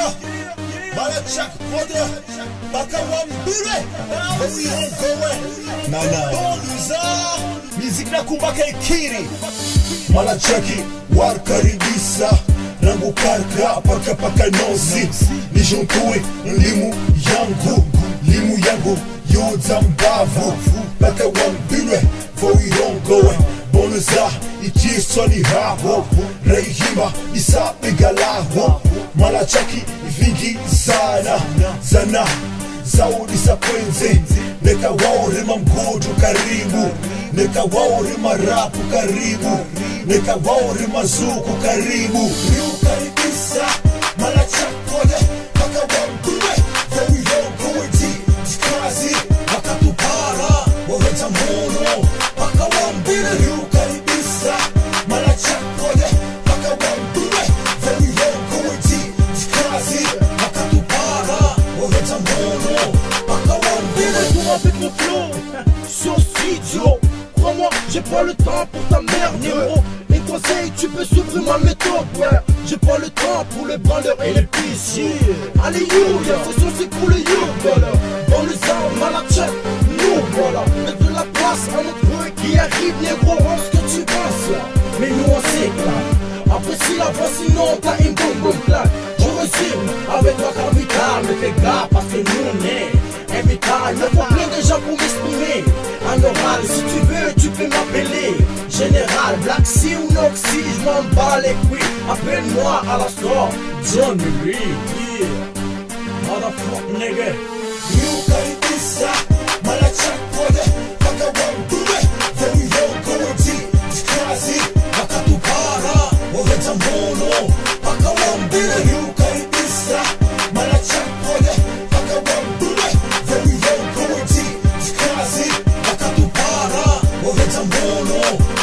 Malachak brother, bakawambile, uirongowe, boluza, mizik na kumbaka ikiri. Malachaki warkaribisa, rangu karka paka nosi, nijuntui limu yangu, yuza mbavu, bakawambile, uirongowe. Boluza, ikiso ni habo, reihima, isa megalaho. Malachaki vingi sana zaudi za kwenze. Neka wauri mamgudu karibu, neka wauri marapu karibu, neka wauri mazuku karibu. Riu karibisa, malachakode, paka wambue, vowi yongo wedi, jikazi, wakatupara, waweta mono, paka wambire. Riu karibisa, malachakode, paka wambue, vowi yongo wedi, jikazi, wakatupara, waweta mono, paka wambire. Avec mon flow, sur studio, crois-moi, j'ai pas le temps pour ta merde, négro. Les conseils, tu peux suivre ma méthode, ouais. J'ai pas le temps pour les branleurs et les pissiers. Allez, you, y'a faut c'est pour les you, voilà. Dans les armes, à la check, nous, voilà. Mettre de la place à notre bruit qui arrive, négro, on ce que tu penses, là. Mais nous, on s'éclate. Apprécie la voix, sinon t'as une bombe claque. Je résume avec ma capitale, mais fais gaffe parce que nous, on est. Il me faut plein de gens pour m'exprimer. En oral, si tu veux, tu peux m'appeler Général, Black Sea ou Noxy, je m'en bats les couilles. Appelle-moi à la store John Lee, yeah. Motherfuck nigga. Riu karibisa, malachakode, paka wambue, vowi yongo wedi, jikazi, wakatupara, waweta mono, paka wambire. Riu karibisa, malachakode, paka wambue, vowi yongo wedi, jikazi, wakatupara, waweta mono.